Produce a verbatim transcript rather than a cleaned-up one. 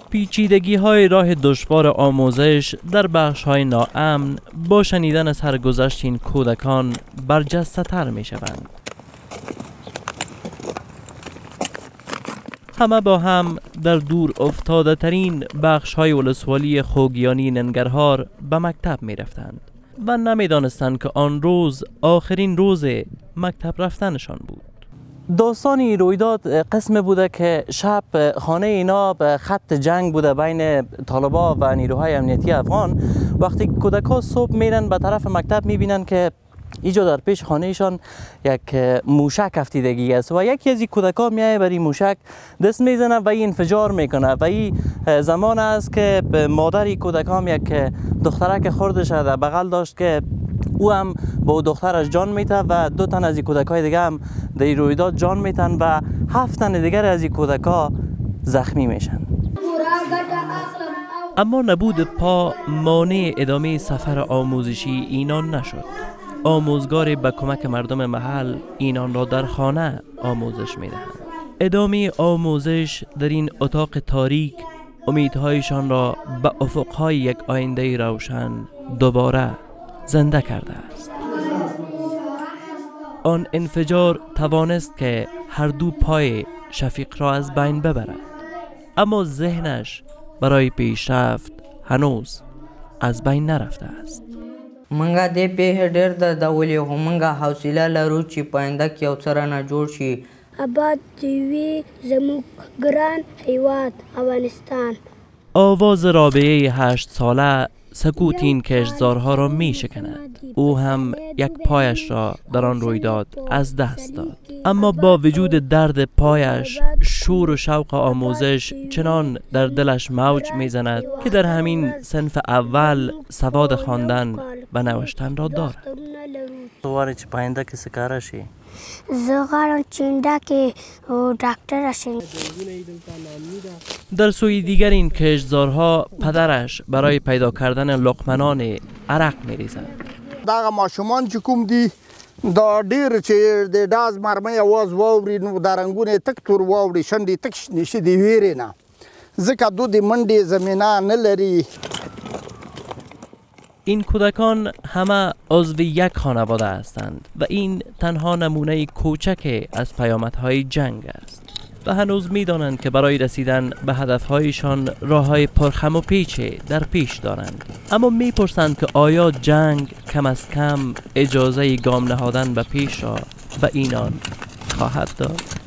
پیچیدگی های راه دشوار آموزش در بخش های ناامن با شنیدن سرگذشت این کودکان برجسته تر می شوند. همه با هم در دور افتاده ترین بخش های ولسوالی خوگیانی ننگرهار به مکتب می رفتند و نمی دانستند که آن روز آخرین روز مکتب رفتنشان بود. داستانی رویداد قسم بوده که شب خانه اینا به خط جنگ بوده بین طالبا و نیروهای امنیتی افغان. وقتی کودک‌ها صبح میرن به طرف مکتب میبینن که اینجا در پیش خانه ایشان یک موشک افتیدگی است و یکی از این کودک‌ها میایه بر این موشک دست میزنه و این انفجار میکنه و این زمان است که مادر این کودک هم یک دخترک خردش در بغل داشت که او هم با دخترش جان میته و دو تن از این کودک‌های دیگه هم در این رویداد جان میتن و هفت تن دیگر از این کودک‌ها زخمی میشن. اما نبود پا مانع ادامه سفر آموزشی اینان نشد. آموزگار به کمک مردم محل اینان را در خانه آموزش میدهند. ادامه آموزش در این اتاق تاریک امیدهایشان را به افقهای یک آینده روشن دوباره زنده کرده است. آن انفجار توانست که هر دو پای شفیق را از بین ببرد، اما ذهنش برای پیشرفت هنوز از بین نرفته است. منګه دې په ډېر د دولي خو منګه حوصله لرو چې پاینده کې یو څه رانه جوړ شي. آباد وي زموږ ګران هیواد افغانستان. آواز رابعه هشت ساله سکوت این کشتزارها را می شکند. او هم یک پایش را در آن رویداد از دست داد، اما با وجود درد پایش شور و شوق آموزش چنان در دلش موج می زند که در همین صنف اول سواد خواندن و نوشتن را دارد. تو واری چې پاینده کې څه کاره شي؟ زه غواړم چې انډیا کې ډاکټره شم. در سوی دیگر این کشتزارها پدرش برای پیدا کردن لقمنان عرق می ریزد. دغه ماشومان چې کوم دي دا ډېر چې د ډاز مرمۍ اواز واوري نو دا رنګونه تک تور واوړي شنډې تک شنې شي د ویرې نه ځکه دو د منډې زمینه نه لري. این کودکان همه عضو یک خانواده هستند و این تنها نمونه کوچک از پیامدهای جنگ است و هنوز می دانند که برای رسیدن به هدفهایشان راههای پرخم و پیچ در پیش دارند، اما می پرسند که آیا جنگ کم از کم اجازه گام نهادن به پیش را به اینان خواهد داد؟